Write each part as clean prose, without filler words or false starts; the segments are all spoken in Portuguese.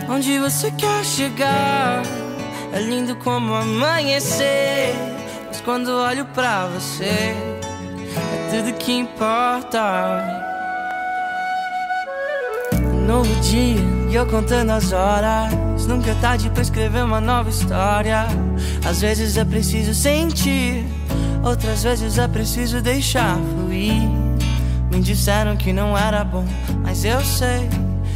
Onde você quer chegar? É lindo como amanhecer, mas quando olho pra você, é tudo que importa. Um novo dia e eu contando as horas, nunca é tarde pra escrever uma nova história. Às vezes é preciso sentir, outras vezes é preciso deixar fluir. Me disseram que não era bom, mas eu sei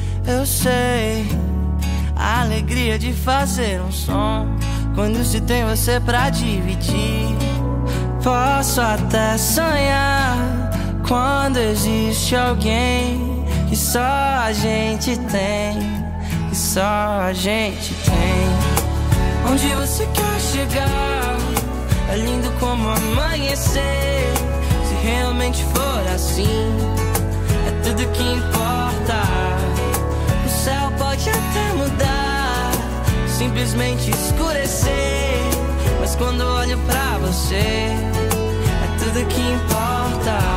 a alegria de fazer um som quando se tem você pra dividir. Posso até sonhar quando existe alguém que só a gente tem, que só a gente tem. Onde você quer chegar? É lindo como amanhecer. Se realmente for assim, é tudo que importa. O céu pode até mudar, simplesmente escurecer, mas quando olho pra você, é tudo que importa.